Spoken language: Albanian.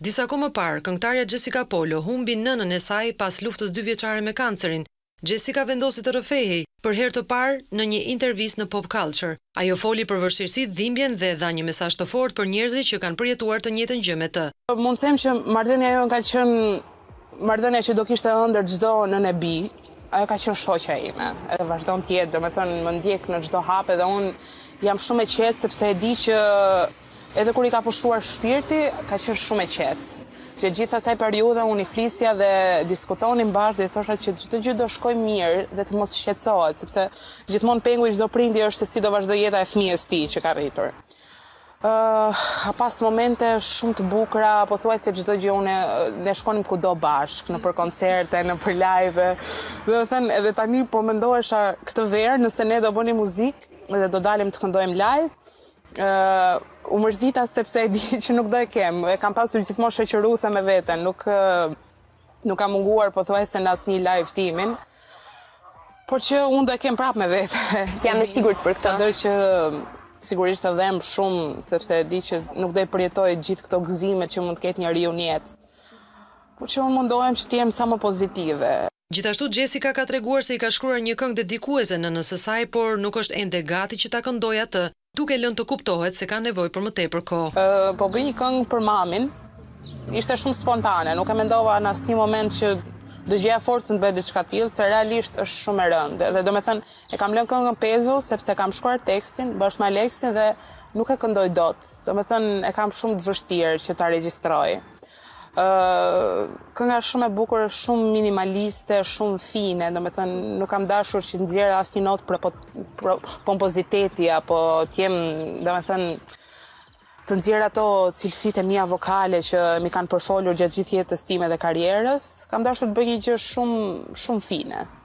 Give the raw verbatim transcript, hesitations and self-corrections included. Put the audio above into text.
Disa kohë më parë, këngëtarja Jessica Polo humbi nënën e saj pas luftës dy vjeçare me kancerin. Jessica vendosi të rrëfehej për herë të parë në një intervistë në Pop Culture. Ajo foli për vështirësitë, dhimbjen dhe dha një mesazh të fortë për njerëzit që kanë përjetuar të njëjtën gjë me të. Mund të them që marrëdhënia jonë ka qenë marrëdhënia që do kishte ëndër çdo nënë e bi. Ajo ka qenë shoqja ime, edhe vazhdon të jetë, domethënë më ndjek në çdo hap edhe unë jam shumë e qetë sepse e di që edhe kur i ka pushuar shpirti, ka qenë shumë e qetë. Që gjithë asaj periudhe unë i flisja dhe diskutonim bashkë dhe i thosha që çdo gjë do shkojë mirë dhe të mos shqetësohet, sepse gjithmonë pengu i çdo prindi është se si do vazhdoj jeta e fëmijës tij që ka rritur. Uh, pas momente shumë të bukura, pothuajse çdo gjë unë ne shkonim kudo bashkë, në për koncerte, në për live. Dhe do thënë edhe tani po mendohesha këtë verë nëse ne do bënim muzikë dhe do dalim të këndojmë live. Uh, u mërzita sepse e di që nuk do e kem, e kam pasur gjithmonë shoqëruese me veten, nuk uh, nuk kam munguar pothuajse në asnjë live timin, por që unë do e kem prapë me vete. Jam e sigurt për këtë. Sado që sigurisht e dhem shumë sepse e di që nuk do e përjetoj gjithë këto gëzime që mund të ketë njeriu në jetë. Por që unë mundohem që të jem sa më pozitive. Gjithashtu Jessica ka treguar se i ka shkruar një këngë dedikuese nënës së saj, por nuk është ende gati që ta këndojë atë, duke lënë të kuptohet se ka nevojë për më tepër kohë. Uh, po bëj një këngë për mamin. Ishte shumë spontane, nuk e mendova në asnjë moment që do gjeja forcën të bëj diçka të tillë, se realisht është shumë e rëndë. Dhe domethënë e kam lënë këngën pezull sepse kam shkruar tekstin bashkë me Aleksin dhe nuk e këndoj dot. Domethënë e kam shumë të vështirë që ta regjistroj. Uh, kënga është shumë e bukur, shumë minimaliste, shumë fine, domethënë nuk kam dashur që nxjerr asnjë notë për, për, për pompoziteti apo të jem, domethënë të nxjerr ato cilësitë e mia vokale që mi kanë përfolur gjatë gjithë jetës time dhe karrierës. Kam dashur të bëj një gjë shumë shumë fine.